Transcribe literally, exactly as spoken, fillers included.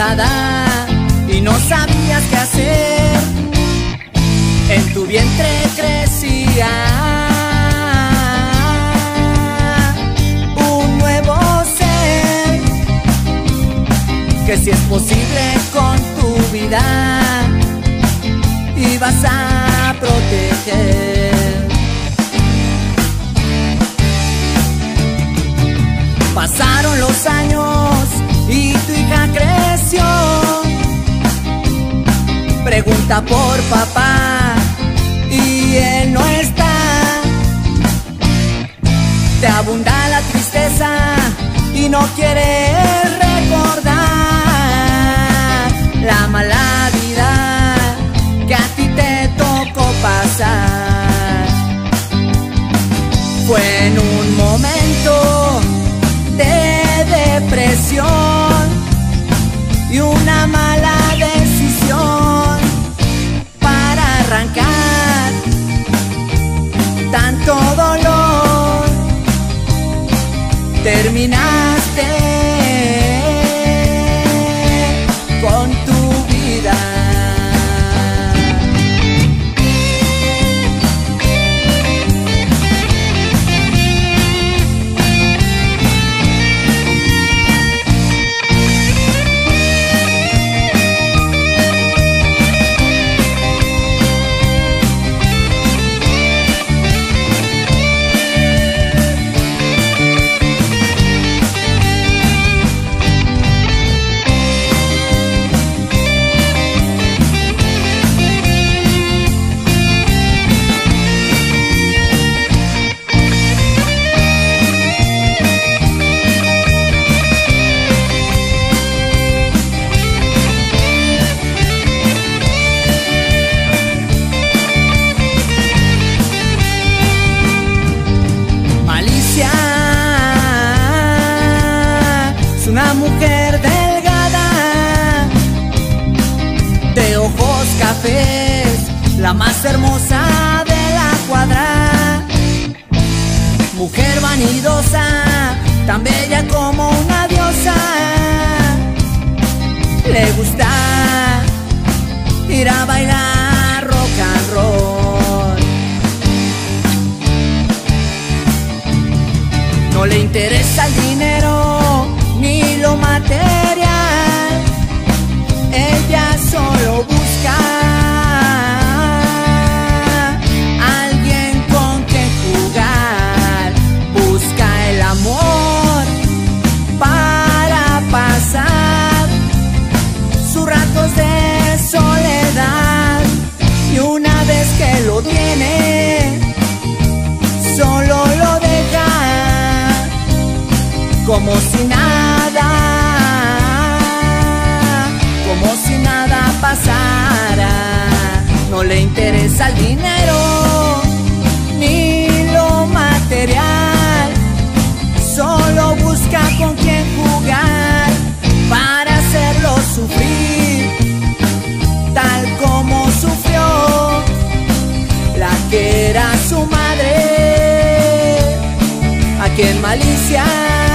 embarazada y no sabías qué hacer. En tu vientre crecía un nuevo ser, que si es posible con tu vida ibas a proteger. Pasaron los años y tu hija creció. Pregunta por papá y él no está. Te abunda la tristeza y no quieres recordar la mala vida que a ti te tocó pasar. Fue en un momento de depresión y una mala decisión para arrancar tanto dolor. Terminaste con tu vida. Una mujer delgada, de ojos cafés, la más hermosa de la cuadra. Mujer vanidosa, tan bella como una diosa. Le gusta ir a bailar rock and roll. No le interesa el dinero ni lo material, ella solo busca alguien con quien jugar. Busca el amor para pasar sus ratos de soledad, y una vez que lo tiene solo lo deja como si nada, como si nada pasara. No le interesa el dinero ni lo material, solo busca con quién jugar para hacerlo sufrir, tal como sufrió la que era su madre aquí en Malicia.